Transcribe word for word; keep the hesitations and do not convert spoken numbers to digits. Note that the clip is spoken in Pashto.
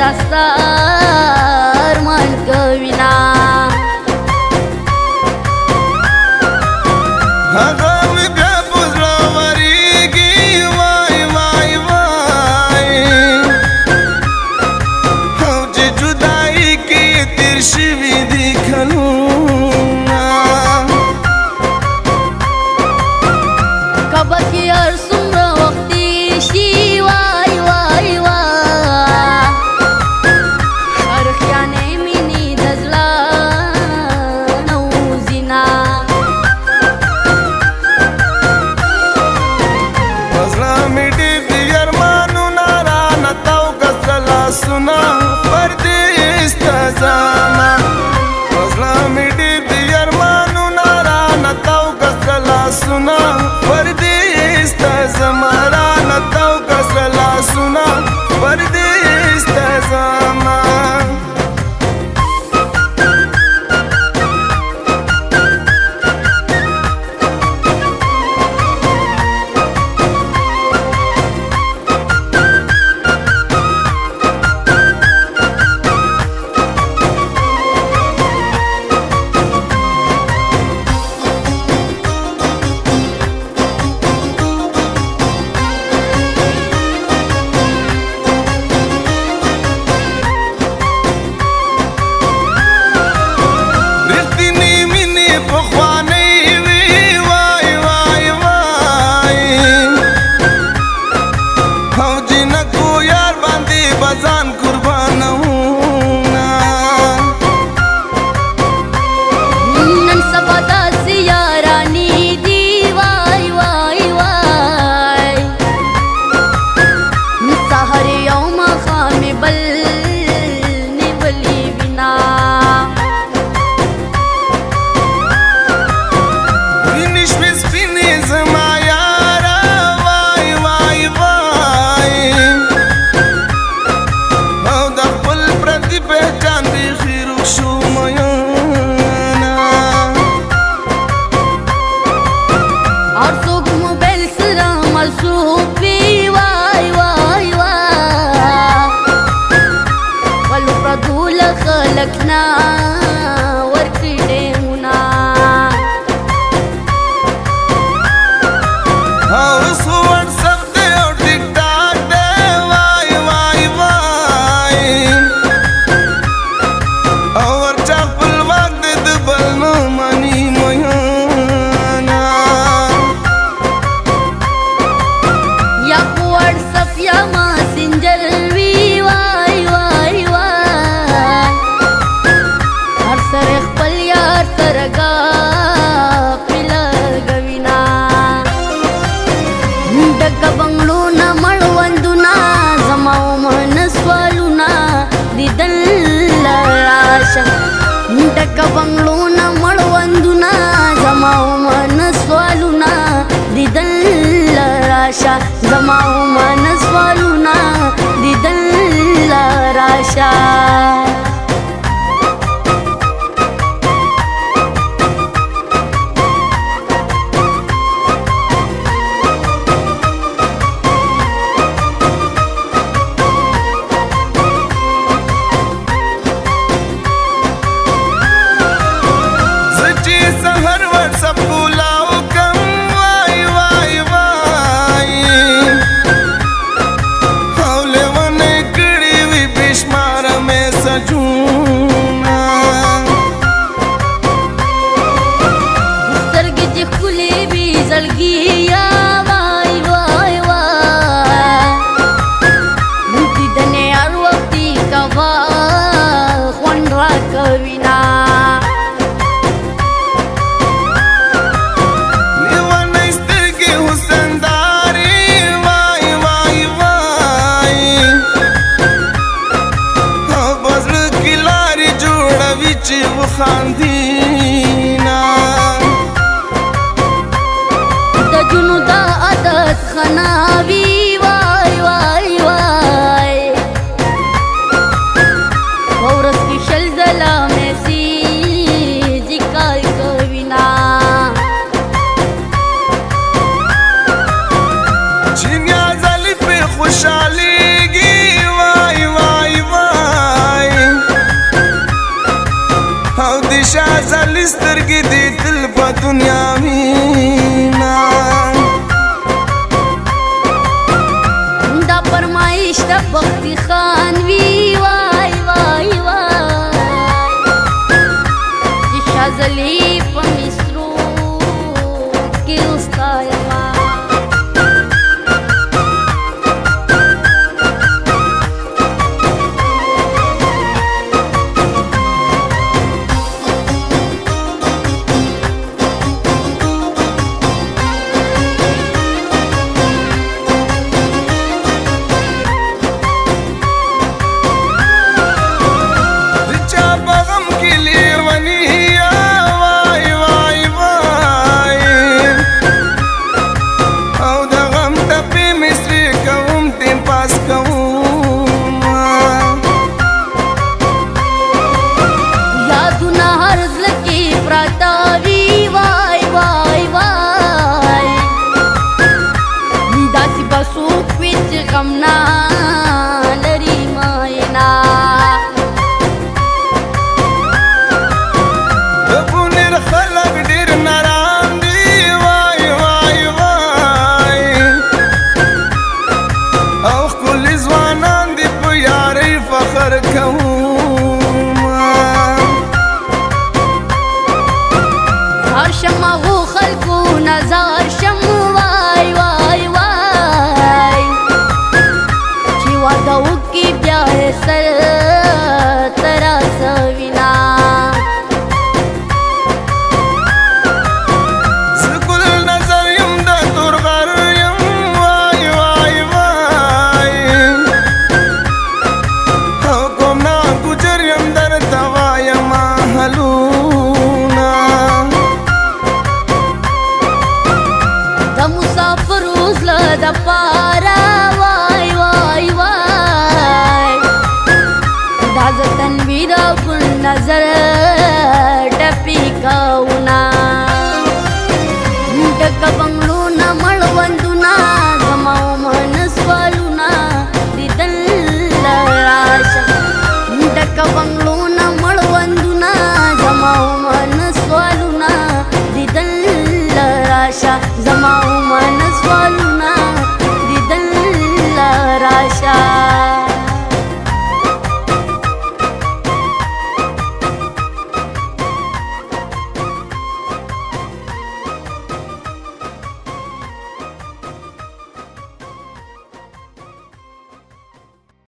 داستا ارمان کوینا هغه مې بیا په زړه ورېږي وای وای وای او چې جدایي کې تېر شوي دي کلونه کعبه کې هر څومره وخت تېر شي وای وای وای هر خیانې مینې د زړه نه وځينا په زړه مې ډېر دي ارمانونه رانه تاو کړه لاسونه پردېس ته ځمه په زړه مې ډېر دي ارمانونه رانه تاو کړه لاسونه پردېس ته ځمه رانه تاو کړه لاسونه پردېس ته ځمه ځان قربانونا نن سبا داسې یارانې دي وای وای وای سهار یو ماښام بل نیولې وینا وینې شپې سپینې زما یاره وای وای وای پہچان دی خیرو شو میانا اور څوک موبایل سره مصروف وي وای وای وای ولو پردو له خلک نه ورکړي ډېمونه اوس وټساپ دی او ټیک ټاک دی وای وای وای اور چا خپلواک دی د بل نه مني میانا یا خو واټساپ یا ماسنجر وي وای وای وای هر سره خپل یار سره ګاپې لګوینا ډکه بنګلونه مړوندونه زما ومن سوالونه دیدل راشه ډکه بنګلونه مړوندونه زما ومن سوالونه دیدل راشه زما ومن سوالونه دیدل راشه میں شته بختي خان وی وای وای وای چې شازلی په مصرو کې اوستایما غمنا